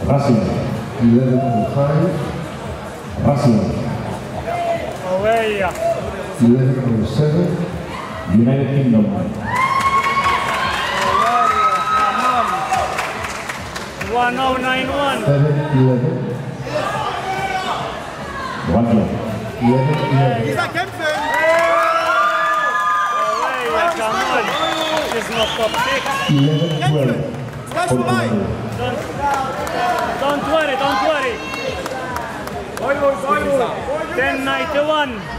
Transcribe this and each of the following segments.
Russia. 11:05. Russia. Away. 11:07. United Kingdom. 1091. 7:11. Russia. 11:11. Dieser kämpfen! Away, come on. This is not top 6. 11:12. Gleich vorbei! Don't worry, don't worry. 1091.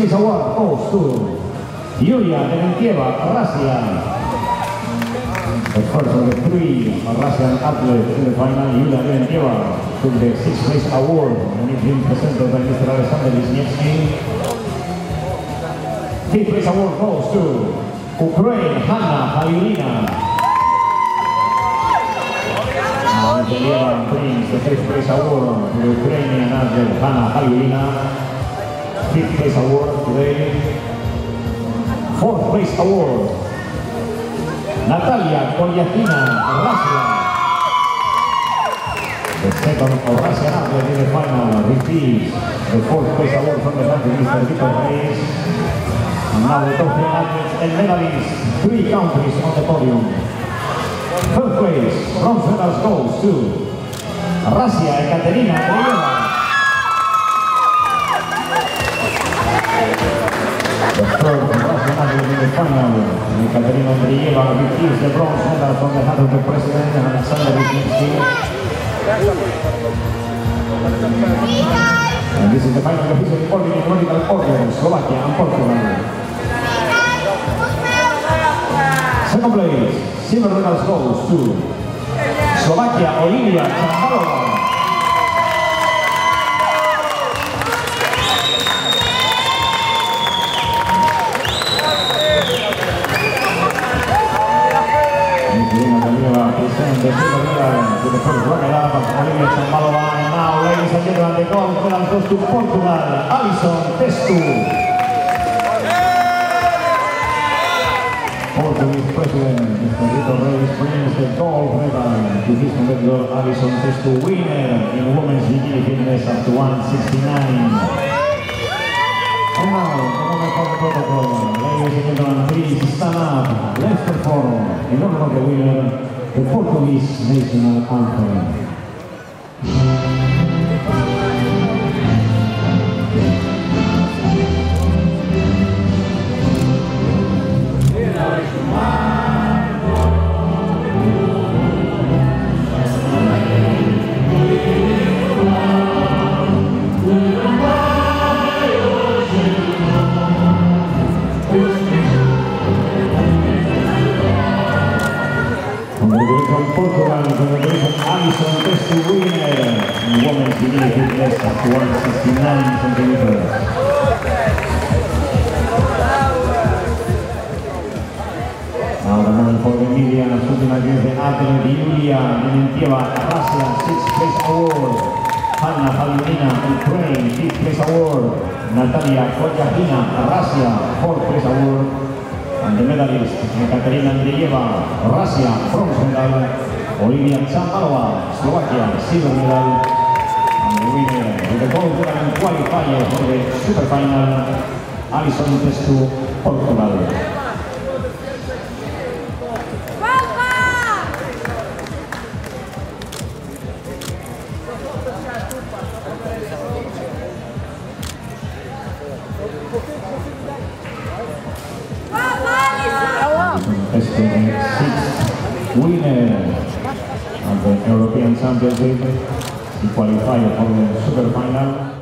place award goes to Yulia Dementieva, Russia. The first of the three Russian athletes in the final, Yulia Dementieva, took the 6th place award, and it being presented by Mr. Alexander Wisniewski. 5th place award goes to Ukraine, Hanna Hayulina. Dementieva brings the 5th place award to the Ukrainian athlete Hanna Hayulina. 5th place award today. 4th place award, Natalia Kolyakina, Russia. The second Russian athlete in the final receives the 4th place award from the country, Mr. Victor Reyes. And now the top 3 athletes and medalists, 3 countries on the podium. 3rd place, bronze medals goes to Russia, Ekaterina Andreeva. The 3rd Russian athlete in the final, Ekaterina Andreeva, receives the bronze medal from the hand of the president, Alexander Wisniewski. And this is the final official recording in medical order, Slovakia and Portugal. 2nd place, silver medals goes to Slovakia, Olivia Chambalova. Present the silver medal to the first runner-up, Olivia Chambalova, and now, ladies and gentlemen, the gold medal goes to Portugal, Alison Testu. Portuguese President Mr. Victor Reyes brings the gold medal to his competitor Alison Testu, winner in women's bikini fitness up to 169. And now, the moment for the protocol. Ladies and gentlemen, please stand up. Let's perform in honor of the winner, the Portuguese national anthem. Portugal, congratulations, Alison Testu, winner in women's bikini fitness at 169 centimeters. Now the moment for the media, shooting against the athlete Yulia Dementieva, Russia, 6th place award. Hanna Hayulina, Ukraine, 5th place award. Natalia Kolyakina, Russia, 4th place award. And the medalist, Ekaterina Andreeva, Russia, bronze medal. Olivia Chambalova, Slovakia, silver medal. And the winner with the gold medal and qualifier for the super final, Alison Testu, Portugal. Testu, 6th winner of the European Championship, he qualified for the super final.